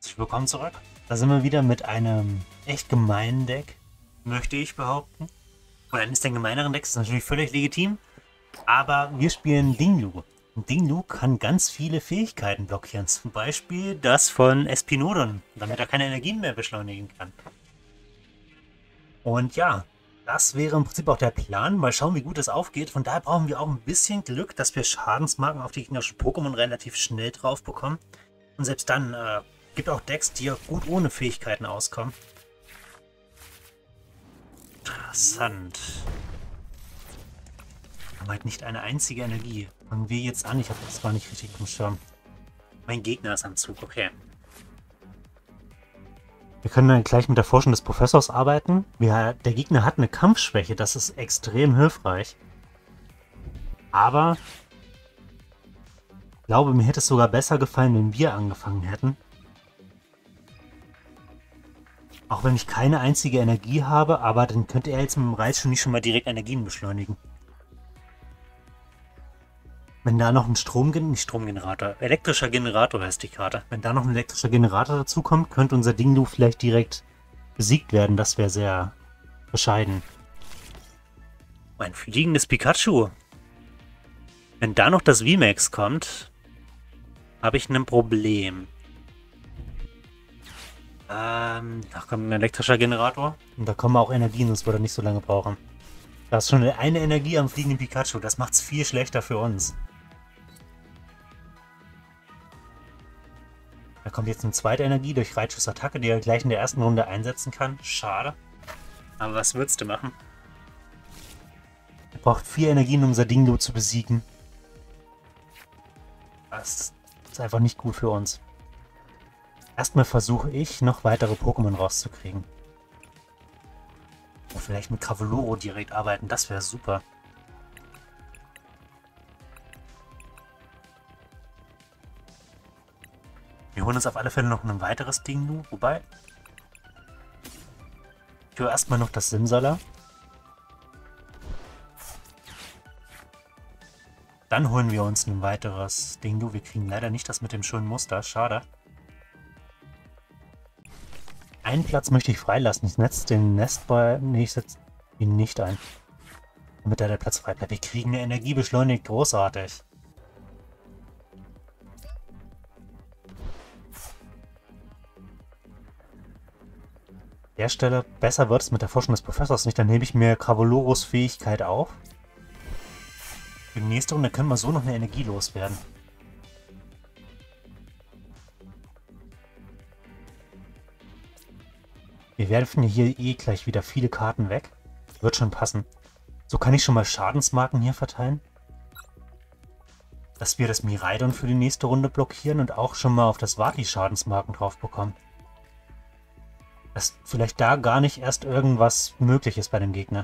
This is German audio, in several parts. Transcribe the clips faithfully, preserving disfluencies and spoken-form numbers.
Willkommen zurück. Da sind wir wieder mit einem echt gemeinen Deck, möchte ich behaupten. Und eines der gemeineren Decks ist natürlich völlig legitim, aber wir spielen Dinglu. Und Dinglu kann ganz viele Fähigkeiten blockieren, zum Beispiel das von Espinodon, damit er keine Energien mehr beschleunigen kann. Und ja, das wäre im Prinzip auch der Plan. Mal schauen, wie gut es aufgeht. Von daher brauchen wir auch ein bisschen Glück, dass wir Schadensmarken auf die gegnerischen Pokémon relativ schnell drauf bekommen. Und selbst dann äh, gibt auch Decks, die auch gut ohne Fähigkeiten auskommen. Interessant. Wir haben halt nicht eine einzige Energie. Fangen wir jetzt an? Ich habe das gar nicht richtig auf dem Schirm. Mein Gegner ist am Zug, okay. Wir können dann gleich mit der Forschung des Professors arbeiten. Wir, der Gegner hat eine Kampfschwäche, das ist extrem hilfreich. Aber ich glaube, mir hätte es sogar besser gefallen, wenn wir angefangen hätten. Auch wenn ich keine einzige Energie habe, aber dann könnte er jetzt mit dem Reiz schon nicht schon mal direkt Energien beschleunigen. Wenn da noch ein Strom, nicht Stromgenerator, elektrischer Generator heißt die Karte. Wenn da noch ein elektrischer Generator dazu kommt, könnte unser Dinglu vielleicht direkt besiegt werden. Das wäre sehr bescheiden. Ein fliegendes Pikachu. Wenn da noch das V MAX kommt, habe ich ein Problem. Ähm, da kommt ein elektrischer Generator. Und da kommen auch Energien, sonst würde er nicht so lange brauchen. Da ist schon eine Energie am fliegenden Pikachu. Das macht es viel schlechter für uns. Da kommt jetzt eine zweite Energie durch Reitschussattacke, die er gleich in der ersten Runde einsetzen kann. Schade. Aber was würdest du machen? Er braucht vier Energien, um unser Dinglu zu besiegen. Das ist einfach nicht gut für uns. Erstmal versuche ich, noch weitere Pokémon rauszukriegen. Oder vielleicht mit Graveloro direkt arbeiten, das wäre super. Wir holen uns auf alle Fälle noch ein weiteres Dinglu, wobei... Ich höre erstmal noch das Simsala. Dann holen wir uns ein weiteres Dinglu. Wir kriegen leider nicht das mit dem schönen Muster, schade. Einen Platz möchte ich freilassen. Ich setze den Nestball... Nee, ich setze ihn nicht ein. Damit da der Platz frei bleibt. Wir kriegen eine Energie beschleunigt. Großartig. An der Stelle, besser wird es mit der Forschung des Professors nicht. Dann hebe ich mir Gravoloros Fähigkeit auf. Für die nächste Runde können wir so noch eine Energie loswerden. Wir werfen hier eh gleich wieder viele Karten weg. Wird schon passen. So kann ich schon mal Schadensmarken hier verteilen. Dass wir das Miraidon für die nächste Runde blockieren und auch schon mal auf das Vati Schadensmarken drauf bekommen. Dass vielleicht da gar nicht erst irgendwas möglich ist bei dem Gegner.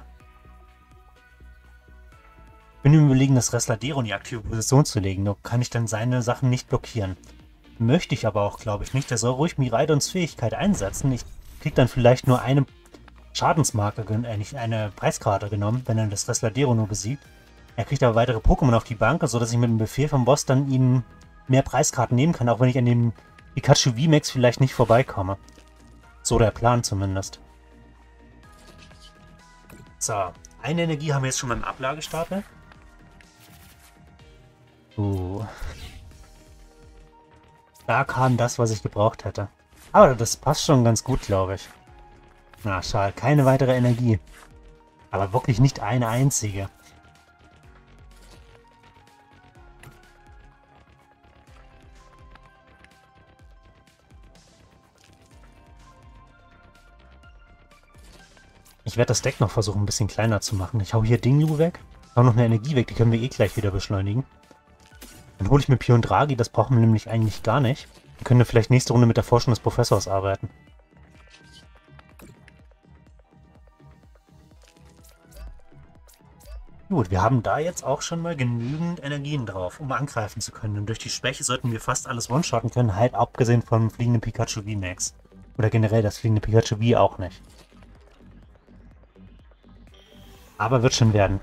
Ich bin im Überlegen, das Resladero in die aktive Position zu legen. Nur kann ich dann seine Sachen nicht blockieren. Möchte ich aber auch, glaube ich, nicht. Der soll ruhig Miraidons Fähigkeit einsetzen. Ich krieg dann vielleicht nur eine Schadensmarke, äh, nicht eine Preiskarte genommen, wenn er das Resladero nur besiegt. Er kriegt aber weitere Pokémon auf die Bank, sodass ich mit dem Befehl vom Boss dann ihm mehr Preiskarten nehmen kann, auch wenn ich an dem Pikachu V MAX vielleicht nicht vorbeikomme. So der Plan zumindest. So, eine Energie haben wir jetzt schon mal im Ablagestapel. Uh. Da kam das, was ich gebraucht hätte. Aber das passt schon ganz gut, glaube ich. Na, schade, keine weitere Energie. Aber wirklich nicht eine einzige. Ich werde das Deck noch versuchen, ein bisschen kleiner zu machen. Ich hau hier Dinglu weg. Hau noch eine Energie weg, die können wir eh gleich wieder beschleunigen. Dann hole ich mir Pion Draghi, das brauchen wir nämlich eigentlich gar nicht. Dann können wir vielleicht nächste Runde mit der Forschung des Professors arbeiten. Gut, wir haben da jetzt auch schon mal genügend Energien drauf, um angreifen zu können. Und durch die Schwäche sollten wir fast alles one-shotten können, halt abgesehen vom fliegenden Pikachu V MAX. Oder generell das fliegende Pikachu V auch nicht. Aber wird schon werden.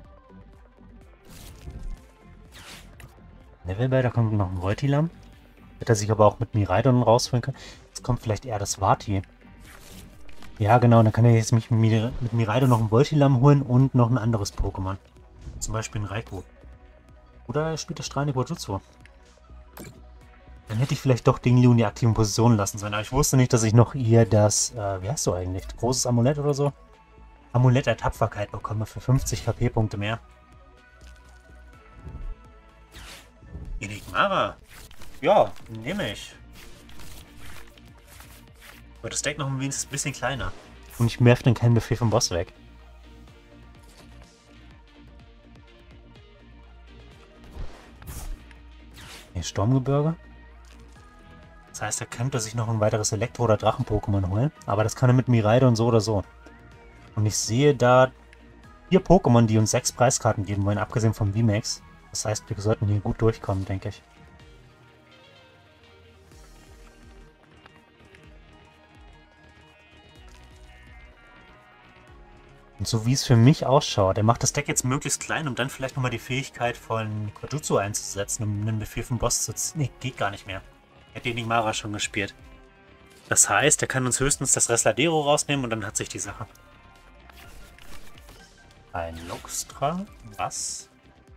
Levelbell, da kommt noch ein Voltilam. Hätte er sich aber auch mit Miraidon rausholen können. Jetzt kommt vielleicht eher das Vati. Ja, genau, dann kann er jetzt mich mit, Mir mit Miraidon noch ein Voltilam holen und noch ein anderes Pokémon. Zum Beispiel ein Raikou. Oder er spielt das strahlende Quajutsu. Dann hätte ich vielleicht doch Ding Liu in die aktiven Positionen lassen sollen. Aber ich wusste nicht, dass ich noch hier das, äh, wie heißt du eigentlich? Großes Amulett oder so? Amulett der Tapferkeit bekomme für fünfzig K P-Punkte mehr. Enigmara. Ja, nehme ich. Aber das Deck noch ein wenigstens ein bisschen kleiner. Und ich werfe dann keinen Befehl vom Boss weg. Hier Sturmgebirge. Das heißt, er könnte sich noch ein weiteres Elektro- oder Drachen-Pokémon holen. Aber das kann er mit Miraidon so oder so. Und ich sehe da vier Pokémon, die uns sechs Preiskarten geben wollen, abgesehen vom V MAX. Das heißt, wir sollten hier gut durchkommen, denke ich. Und so wie es für mich ausschaut, er macht das Deck jetzt möglichst klein, um dann vielleicht nochmal die Fähigkeit von Quajutsu einzusetzen, um einen Befehl vom Boss zu ziehen. Nee, geht gar nicht mehr. Er hat Enigmara schon gespielt. Das heißt, er kann uns höchstens das Resladero rausnehmen und dann hat sich die Sache. Ein Luxtra? Was?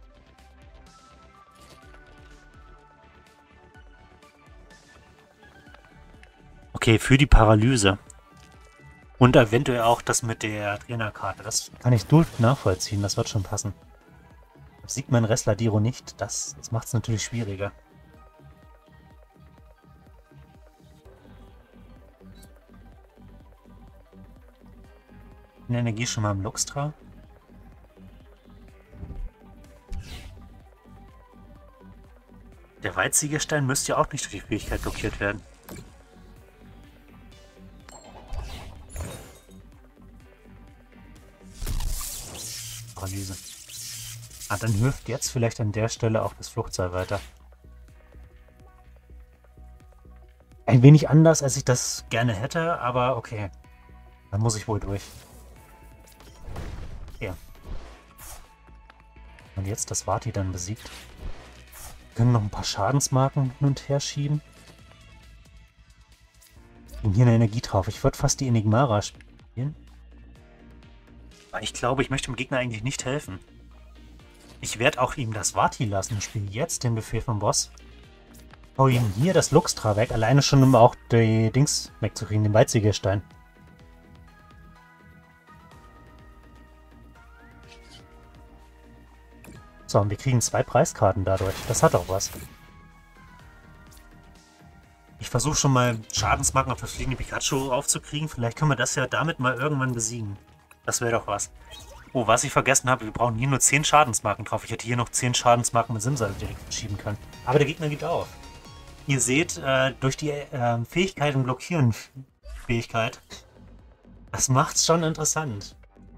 Okay, für die Paralyse. Und eventuell auch das mit der Trainerkarte. Das kann ich gut nachvollziehen, das wird schon passen. Besiegt mein Resladero nicht, das, das macht es natürlich schwieriger. Eine Energie schon mal im Luxtra. Der Weizsägerstein müsste ja auch nicht durch die Fähigkeit blockiert werden. Paralyse. Ah, dann hilft jetzt vielleicht an der Stelle auch das Fluchtseil weiter. Ein wenig anders, als ich das gerne hätte, aber okay. Dann muss ich wohl durch. Ja. Und jetzt das Vati dann besiegt. Wir können noch ein paar Schadensmarken hin und her schieben. Und hier eine Energie drauf. Ich würde fast die Enigmara spielen. Aber ich glaube, ich möchte dem Gegner eigentlich nicht helfen. Ich werde auch ihm das Vati lassen. Ich spiele jetzt den Befehl vom Boss. Hau ihm hier das Luxtra weg. Alleine schon, um auch die Dings wegzukriegen, den Weizsägerstein. So, und wir kriegen zwei Preiskarten dadurch. Das hat auch was. Ich versuche schon mal Schadensmarken auf das fliegende Pikachu aufzukriegen. Vielleicht können wir das ja damit mal irgendwann besiegen. Das wäre doch was. Oh, was ich vergessen habe, wir brauchen hier nur zehn Schadensmarken drauf. Ich hätte hier noch zehn Schadensmarken mit Simsal direkt schieben können. Aber der Gegner geht auf. Ihr seht, äh, durch die äh, Fähigkeit und Blockieren-Fähigkeit, das macht's schon interessant.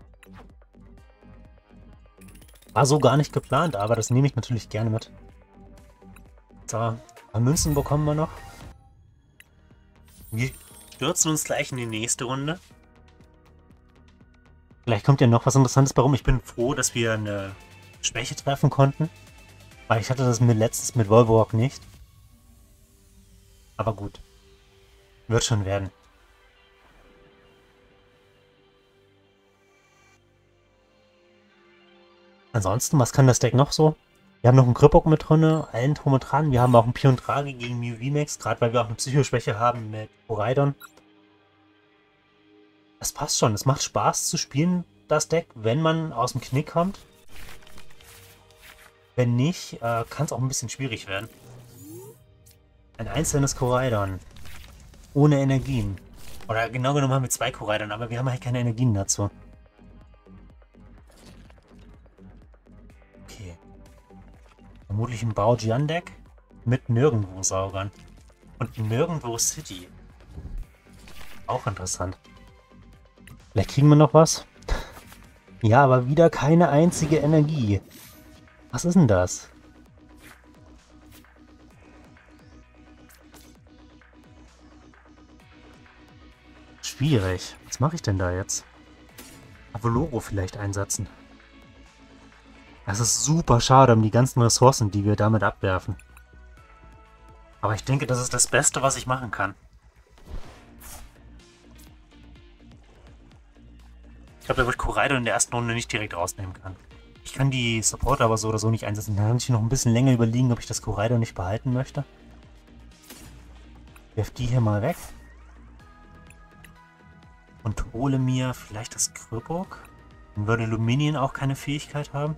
War so gar nicht geplant, aber das nehme ich natürlich gerne mit. So, ein paar Münzen bekommen wir noch. Wir stürzen uns gleich in die nächste Runde. Vielleicht kommt ja noch was Interessantes bei rum. Ich bin froh, dass wir eine Schwäche treffen konnten. Weil ich hatte das mir letztens mit Volvorok nicht. Aber gut. Wird schon werden. Ansonsten, was kann das Deck noch so? Wir haben noch einen Kripok mit drin, allen drum und dran. Wir haben auch einen Piontragi gegen Mew V MAX, gerade weil wir auch eine Psychoschwäche haben mit Koraidon. Das passt schon. Es macht Spaß zu spielen, das Deck, wenn man aus dem Knick kommt. Wenn nicht, äh, kann es auch ein bisschen schwierig werden. Ein einzelnes Koraidon. Ohne Energien. Oder genau genommen haben wir zwei Koraidon, aber wir haben halt keine Energien dazu. Okay. Vermutlich ein Baojian-Deck mit Nirgendwo-Saugern. Und Nirgendwo City. Auch interessant. Vielleicht kriegen wir noch was. Ja, aber wieder keine einzige Energie. Was ist denn das? Schwierig. Was mache ich denn da jetzt? Avoloro vielleicht einsetzen. Das ist super schade um die ganzen Ressourcen, die wir damit abwerfen. Aber ich denke, das ist das Beste, was ich machen kann. Ich glaube, da wird Koraidon in der ersten Runde nicht direkt rausnehmen kann. Ich kann die Supporter aber so oder so nicht einsetzen. Da kann ich noch ein bisschen länger überlegen, ob ich das Koraidon nicht behalten möchte. Werf die hier mal weg. Und hole mir vielleicht das Krüppok. Dann würde Luminien auch keine Fähigkeit haben.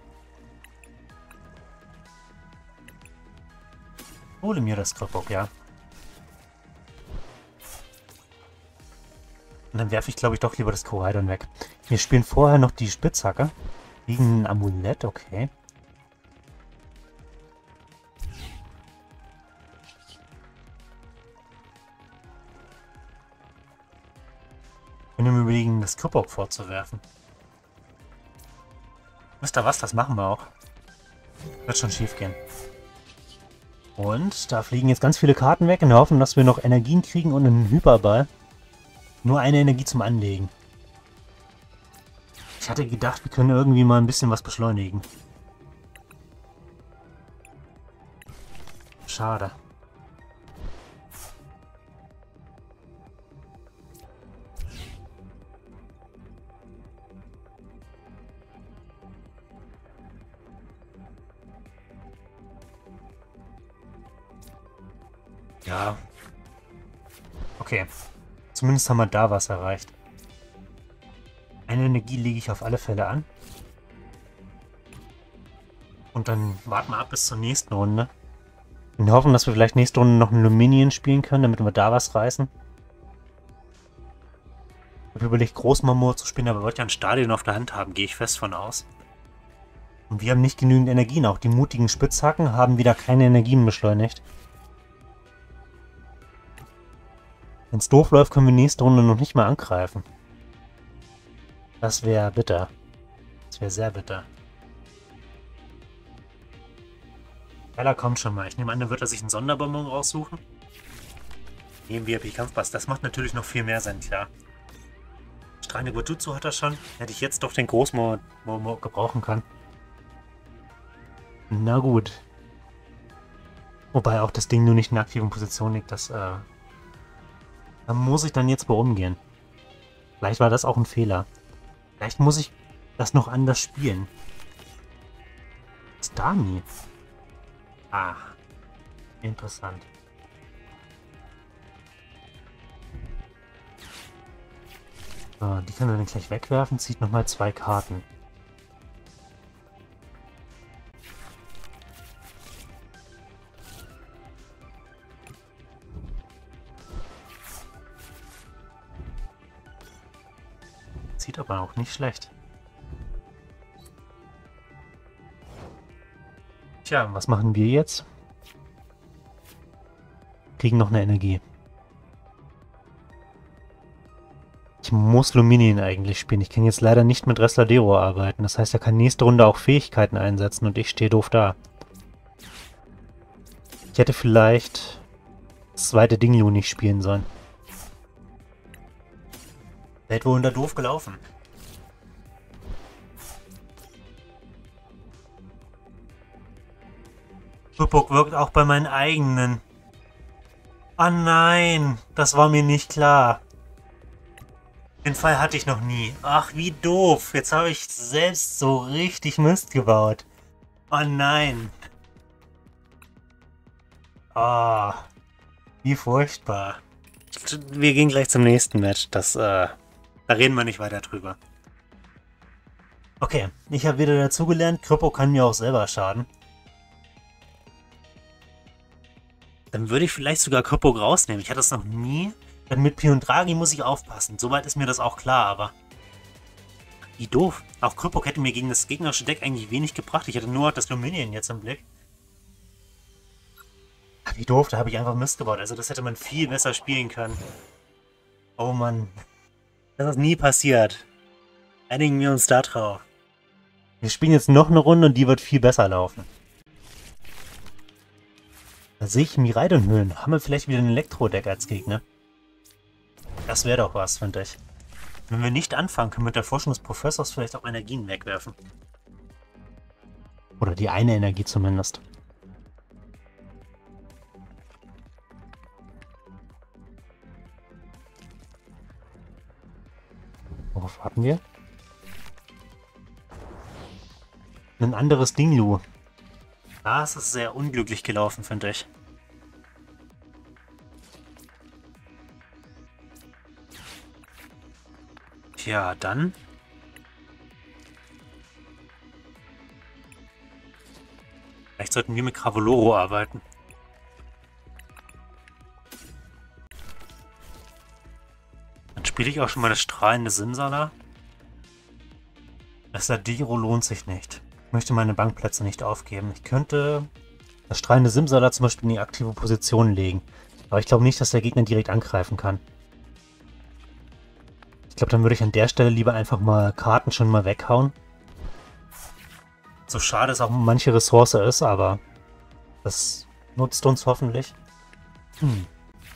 Hole mir das Krüppok, ja. Und dann werfe ich, glaube ich, doch lieber das Koraidon weg. Wir spielen vorher noch die Spitzhacke. Gegen ein Amulett, okay. Ich bin mir überlegen, das Krüppok vorzuwerfen. Wisst ihr was? Das machen wir auch. Wird schon schief gehen. Und da fliegen jetzt ganz viele Karten weg in der Hoffnung, dass wir noch Energien kriegen und einen Hyperball. Nur eine Energie zum Anlegen. Ich hatte gedacht, wir können irgendwie mal ein bisschen was beschleunigen. Schade. Ja. Okay. Zumindest haben wir da was erreicht. Eine Energie lege ich auf alle Fälle an. Und dann warten wir ab bis zur nächsten Runde. Wir hoffen, dass wir vielleicht nächste Runde noch einen Luminien spielen können, damit wir da was reißen. Ich habe überlegt, Großmarmor zu spielen, aber wir wollten ja ein Stadion auf der Hand haben, gehe ich fest von aus. Und wir haben nicht genügend Energien. Auch die mutigen Spitzhacken haben wieder keine Energien beschleunigt. Wenn es doof läuft, können wir nächste Runde noch nicht mal angreifen. Das wäre bitter. Das wäre sehr bitter. Ella kommt schon mal. Ich nehme an, dann wird er sich einen Sonderbonbon raussuchen. Nehmen wir Kampfpass. Das macht natürlich noch viel mehr Sinn, klar. Strahlende Gojutsu hat er schon. Hätte ich jetzt doch den Großmo gebrauchen können. Na gut. Wobei auch das Ding nur nicht in der aktiven Position liegt. Das, äh... Da muss ich dann jetzt bei umgehen. Vielleicht war das auch ein Fehler. Vielleicht muss ich das noch anders spielen. Stami. Ah. Interessant. So, die können wir dann gleich wegwerfen. Zieht nochmal zwei Karten. Sieht aber auch nicht schlecht. Tja, was machen wir jetzt? Kriegen noch eine Energie. Ich muss Luminien eigentlich spielen. Ich kann jetzt leider nicht mit Resladero arbeiten. Das heißt, er kann nächste Runde auch Fähigkeiten einsetzen und ich stehe doof da. Ich hätte vielleicht das zweite Dinglu nicht spielen sollen. Hätte wohl unter doof gelaufen. Krüppok wirkt auch bei meinen eigenen. Ah nein, das war mir nicht klar. Den Fall hatte ich noch nie. Ach, wie doof. Jetzt habe ich selbst so richtig Mist gebaut. Oh nein. Ah, oh, wie furchtbar. Wir gehen gleich zum nächsten Match. Das, äh... Da reden wir nicht weiter drüber. Okay, ich habe wieder dazugelernt, Krüppok kann mir auch selber schaden. Dann würde ich vielleicht sogar Krüppok rausnehmen. Ich hatte das noch nie. Dann mit Piondragi muss ich aufpassen. Soweit ist mir das auch klar, aber... Wie doof. Auch Krüppok hätte mir gegen das gegnerische Deck eigentlich wenig gebracht. Ich hatte nur das Luminien jetzt im Blick. Wie doof, da habe ich einfach Mist gebaut. Also das hätte man viel besser spielen können. Oh Mann. Das ist nie passiert. Einigen wir uns da drauf. Wir spielen jetzt noch eine Runde und die wird viel besser laufen. Da sehe ich Miraidon-Höhlen. Haben wir vielleicht wieder ein Elektro-Deck als Gegner? Das wäre doch was, finde ich. Wenn wir nicht anfangen, können wir mit der Forschung des Professors vielleicht auch Energien wegwerfen. Oder die eine Energie zumindest. Worauf warten wir? Ein anderes Dinglu. Das ist sehr unglücklich gelaufen, finde ich. Tja, dann... Vielleicht sollten wir mit Gravoloro arbeiten. Dann spiele ich auch schon mal das strahlende Simsala. Das Ladiro lohnt sich nicht. Ich möchte meine Bankplätze nicht aufgeben. Ich könnte das strahlende Simsala zum Beispiel in die aktive Position legen. Aber ich glaube nicht, dass der Gegner direkt angreifen kann. Ich glaube, dann würde ich an der Stelle lieber einfach mal Karten schon mal weghauen. So schade es auch manche Ressource ist, aber das nutzt uns hoffentlich. Hm.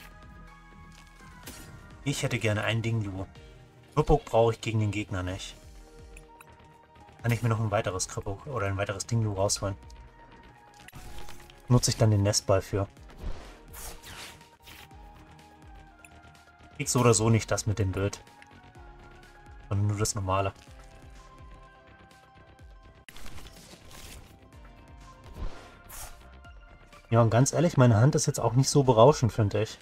Ich hätte gerne ein Dinglu. Krippuk brauche ich gegen den Gegner nicht. Kann ich mir noch ein weiteres Krippuk oder ein weiteres Dinglu rausholen. Nutze ich dann den Nestball für. Ich so oder so nicht das mit dem Bild. Sondern nur das normale. Ja, und ganz ehrlich, meine Hand ist jetzt auch nicht so berauschend, finde ich.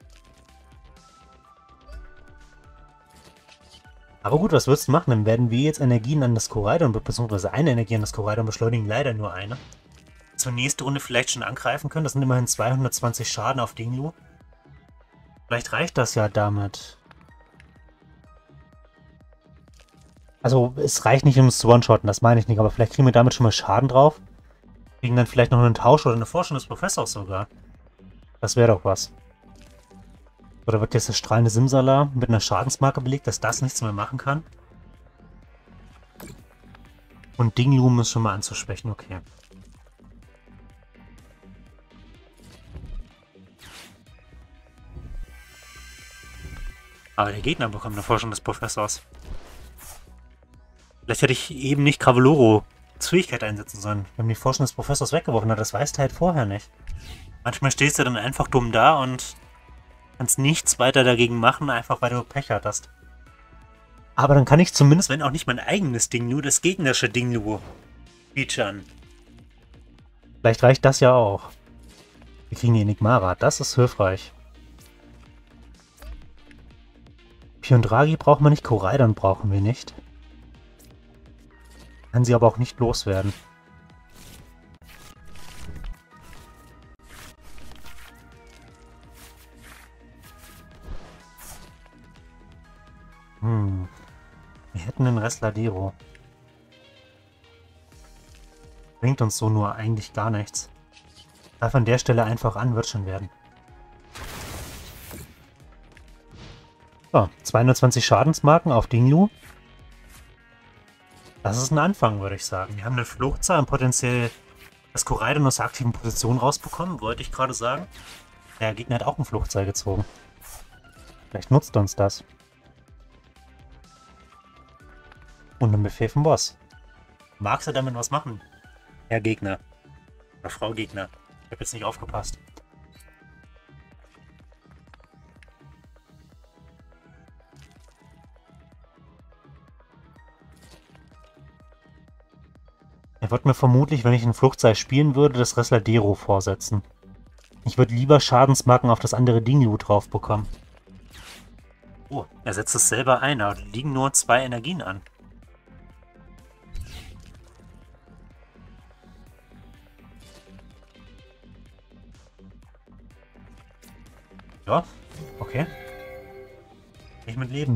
Aber gut, was würdest du machen? Dann werden wir jetzt Energien an das Koraidon, beziehungsweise eine Energie an das Koraidon beschleunigen, leider nur eine. Zur nächsten Runde vielleicht schon angreifen können. Das sind immerhin zweihundertzwanzig Schaden auf Dinglu. Vielleicht reicht das ja damit. Also, es reicht nicht, um es zu one-shotten, das meine ich nicht, aber vielleicht kriegen wir damit schon mal Schaden drauf. Kriegen dann vielleicht noch einen Tausch oder eine Forschung des Professors sogar. Das wäre doch was. Oder wird jetzt das strahlende Simsala mit einer Schadensmarke belegt, dass das nichts mehr machen kann? Und Dinglu ist schon mal anzuschwächen, okay. Aber der Gegner bekommt eine Forschung des Professors. Vielleicht hätte ich eben nicht Gravoloro Fähigkeit einsetzen sollen. Wir haben die Forschung des Professors weggeworfen, das weißt du halt vorher nicht. Manchmal stehst du dann einfach dumm da und kannst nichts weiter dagegen machen, einfach weil du Pech hattest. Aber dann kann ich zumindest, wenn auch nicht mein eigenes Dinglu, das gegnerische Dinglu featuren. Vielleicht reicht das ja auch. Wir kriegen die Enigmara, das ist hilfreich. Piondragi brauchen wir nicht, Koraidon brauchen wir nicht. Kann sie aber auch nicht loswerden. Hm. Wir hätten einen Resladero. Bringt uns so nur eigentlich gar nichts. Greif an der Stelle einfach an, wird schon werden. So, zweihundertzwanzig Schadensmarken auf Dinglu. Das ist ein Anfang, würde ich sagen. Wir haben eine Fluchtzahl und potenziell das Koraidon aus der aktiven Position rausbekommen, wollte ich gerade sagen. Der Gegner hat auch ein Fluchtseil gezogen. Vielleicht nutzt uns das. Und ein Befehl vom Boss. Magst du damit was machen? Herr Gegner. Oder Frau Gegner. Ich habe jetzt nicht aufgepasst. Er wird mir vermutlich, wenn ich ein Fluchtseil spielen würde, das Resladero vorsetzen. Ich würde lieber Schadensmarken auf das andere Dinglu drauf bekommen. Oh, er setzt es selber ein, aber liegen nur zwei Energien an. Ja, okay. Ich mit leben.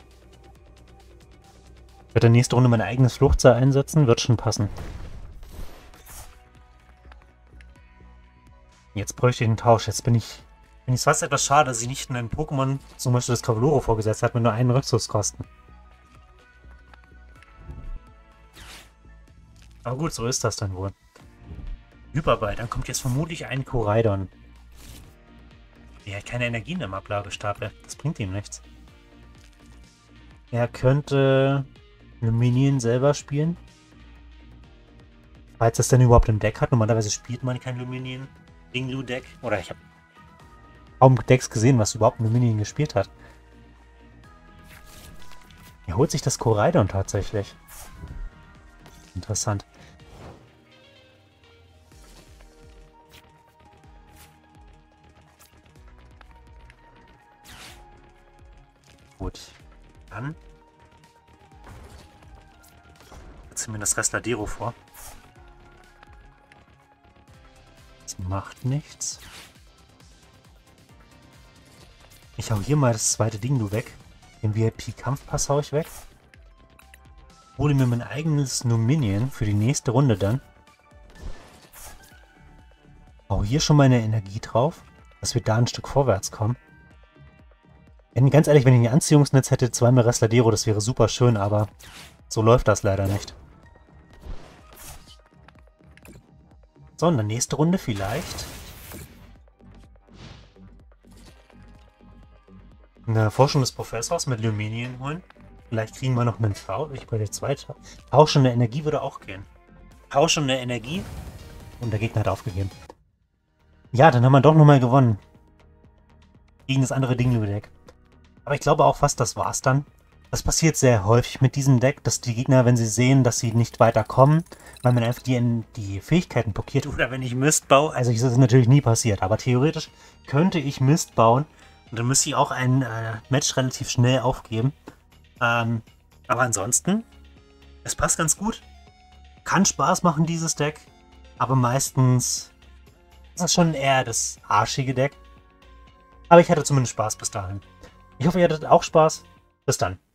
Ich werde nächste Runde mein eigenes Fluchtseil einsetzen, wird schon passen. Jetzt bräuchte ich einen Tausch. Jetzt bin ich... Finde ich es fast etwas schade, dass ich nicht einen Pokémon, zum Beispiel das Gravoloro, vorgesetzt hat, mit nur einen Rückzugskosten. Aber gut, so ist das dann wohl. Hyperball, dann kommt jetzt vermutlich ein Koraidon. Er hat keine Energien im Ablagestapel. Das bringt ihm nichts. Er könnte Luminien selber spielen. Falls es denn überhaupt im Deck hat. Normalerweise spielt man kein Luminien Dinglu-Deck. Oder ich habe kaum Decks gesehen, was überhaupt Luminien gespielt hat. Er holt sich das Koraidon tatsächlich. Interessant. Gut. Dann setze mir das Restladero vor. Das macht nichts. Ich hau hier mal das zweite Ding du weg. Den V I P-Kampfpass hau ich weg. Hole mir mein eigenes Numinion für die nächste Runde dann. Hau hier schon meine Energie drauf, dass wir da ein Stück vorwärts kommen. Wenn, ganz ehrlich, wenn ich ein Anziehungsnetz hätte, zweimal Restladero, das wäre super schön, aber so läuft das leider nicht. So, in der nächsten Runde vielleicht eine Forschung des Professors mit Luminion holen. Vielleicht kriegen wir noch einen V. Ich bei der zweite. Tauschende Energie würde auch gehen. Tauschende Energie. Und der Gegner hat aufgegeben. Ja, dann haben wir doch nochmal gewonnen. Gegen das andere Ding-Deck. Aber ich glaube auch fast, das war's dann. Das passiert sehr häufig mit diesem Deck, dass die Gegner, wenn sie sehen, dass sie nicht weiterkommen, weil man einfach die, die Fähigkeiten blockiert oder wenn ich Mist baue. Also das ist natürlich nie passiert, aber theoretisch könnte ich Mist bauen und dann müsste ich auch ein äh, Match relativ schnell aufgeben. Ähm, aber ansonsten, es passt ganz gut. Kann Spaß machen, dieses Deck, aber meistens ist es schon eher das arschige Deck. Aber ich hatte zumindest Spaß bis dahin. Ich hoffe, ihr hattet auch Spaß. Bis dann.